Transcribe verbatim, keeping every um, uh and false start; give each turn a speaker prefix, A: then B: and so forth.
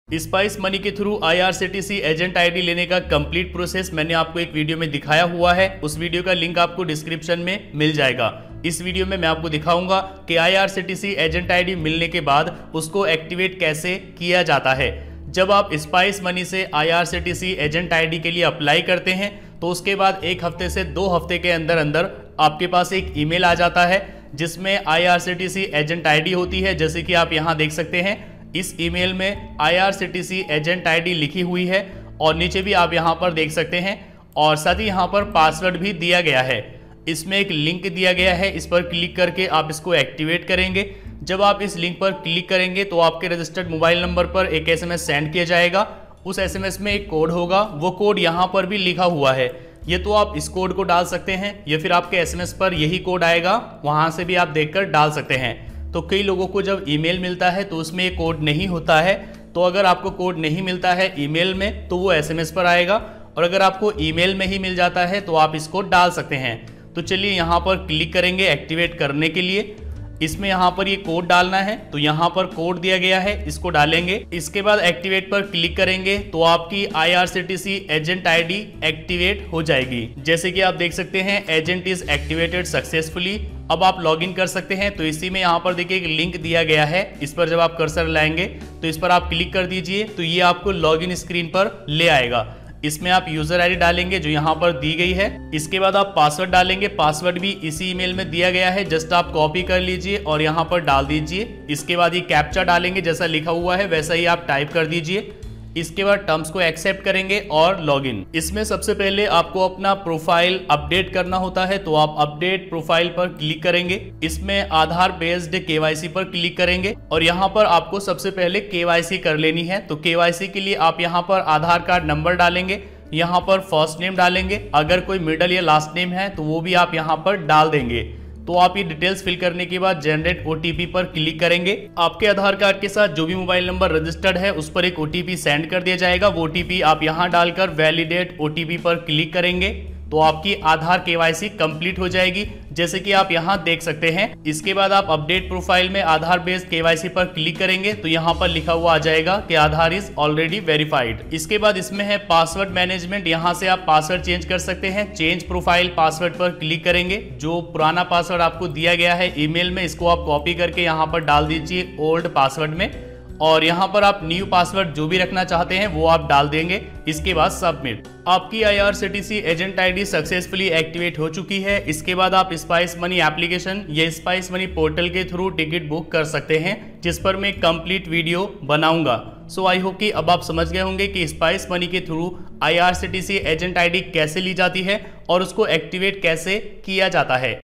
A: Spice Money के through IRCTC agent ID लेने का कंप्लीट प्रोसेस मैंने आपको एक वीडियो में दिखाया हुआ है। उस वीडियो का लिंक आपको डिस्क्रिप्शन में मिल जाएगा। इस वीडियो में मैं आपको दिखाऊंगा कि आईआरसीटीसी एजेंट आईडी मिलने के बाद उसको एक्टिवेट कैसे किया जाता है। जब आप स्पाइस मनी से आईआरसीटीसी एजेंट आईडी के लिए अप्लाई करते हैं तो उसके बाद एक हफ्ते से दो हफ्ते के अंदर अंदर आपके पास एक ईमेल आ जाता है जिसमें आईआरसीटीसी एजेंट आईडी होती है। जैसे कि आप यहाँ देख सकते हैं, इस ईमेल में आईआरसीटीसी एजेंट आईडी लिखी हुई है और नीचे भी आप यहाँ पर देख सकते हैं और साथ ही यहाँ पर पासवर्ड भी दिया गया है। इसमें एक लिंक दिया गया है, इस पर क्लिक करके आप इसको एक्टिवेट करेंगे। जब आप इस लिंक पर क्लिक करेंगे तो आपके रजिस्टर्ड मोबाइल नंबर पर एक एसएमएस सेंड किया जाएगा। उस एसएमएस में एक कोड होगा, वो कोड यहाँ पर भी लिखा हुआ है। ये तो आप इस कोड को डाल सकते हैं या फिर आपके एसएमएस पर यही कोड आएगा, वहां से भी आप देखकर डाल सकते हैं। तो कई लोगों को जब ईमेल मिलता है तो उसमें ये कोड नहीं होता है। तो अगर आपको कोड नहीं मिलता है ईमेल में तो वो एसएमएस पर आएगा, और अगर आपको ईमेल में ही मिल जाता है तो आप इसको डाल सकते हैं। तो चलिए यहाँ पर क्लिक करेंगे एक्टिवेट करने के लिए। इसमें यहाँ पर ये कोड डालना है, तो यहाँ पर कोड दिया गया है, इसको डालेंगे। इसके बाद एक्टिवेट पर क्लिक करेंगे तो आपकी आईआरसीटीसी एजेंट आईडी एक्टिवेट हो जाएगी। जैसे कि आप देख सकते हैं, एजेंट इज एक्टिवेटेड सक्सेसफुली। अब आप लॉगिन कर सकते हैं। तो इसी में यहाँ पर देखिए एक लिंक दिया गया है, इस पर जब आप कर्सर लाएंगे तो इस पर आप क्लिक कर दीजिए तो ये आपको लॉगिन स्क्रीन पर ले आएगा। इसमें आप यूजर आईडी डालेंगे जो यहाँ पर दी गई है। इसके बाद आप पासवर्ड डालेंगे, पासवर्ड भी इसी ईमेल में दिया गया है, जस्ट आप कॉपी कर लीजिए और यहाँ पर डाल दीजिए। इसके बाद ये कैप्चा डालेंगे, जैसा लिखा हुआ है वैसा ही आप टाइप कर दीजिए। इसके बाद टर्म्स को एक्सेप्ट करेंगे और लॉगिन। इसमें सबसे पहले आपको अपना प्रोफाइल अपडेट करना होता है, तो आप अपडेट प्रोफाइल पर क्लिक करेंगे। इसमें आधार बेस्ड केवाईसी पर क्लिक करेंगे और यहाँ पर आपको सबसे पहले केवाईसी कर लेनी है। तो केवाईसी के लिए आप यहाँ पर आधार कार्ड नंबर डालेंगे, यहाँ पर फर्स्ट नेम डालेंगे, अगर कोई मिडल या लास्ट नेम है तो वो भी आप यहाँ पर डाल देंगे। तो आप ये डिटेल्स फिल करने के बाद जनरेट ओटीपी पर क्लिक करेंगे। आपके आधार कार्ड के साथ जो भी मोबाइल नंबर रजिस्टर्ड है उस पर एक ओटीपी सेंड कर दिया जाएगा। वो ओटीपी आप यहां डालकर वैलिडेट ओटीपी पर क्लिक करेंगे तो आपकी आधार केवाईसी कंप्लीट हो जाएगी, जैसे कि आप यहां देख सकते हैं। इसके बाद आप अपडेट प्रोफाइल में आधार बेस्ड केवाईसी पर क्लिक करेंगे तो यहां पर लिखा हुआ आ जाएगा कि आधार इज ऑलरेडी वेरीफाइड। इसके बाद इसमें है पासवर्ड मैनेजमेंट, यहां से आप पासवर्ड चेंज कर सकते हैं। चेंज प्रोफाइल पासवर्ड पर क्लिक करेंगे। जो पुराना पासवर्ड आपको दिया गया है ईमेल में, इसको आप कॉपी करके यहाँ पर डाल दीजिए ओल्ड पासवर्ड में, और यहाँ पर आप न्यू पासवर्ड जो भी रखना चाहते हैं वो आप डाल देंगे। इसके बाद सबमिट। आपकी IRCTC agent ID successfully activate हो चुकी है। इसके बाद आप स्पाइस मनी एप्लीकेशन या स्पाइस मनी पोर्टल के थ्रू टिकट बुक कर सकते हैं, जिस पर मैं कंप्लीट वीडियो बनाऊंगा। सो आई होप कि अब आप समझ गए होंगे कि स्पाइस मनी के थ्रू आईआरसीटीसी एजेंट आईडी कैसे ली जाती है और उसको एक्टिवेट कैसे किया जाता है।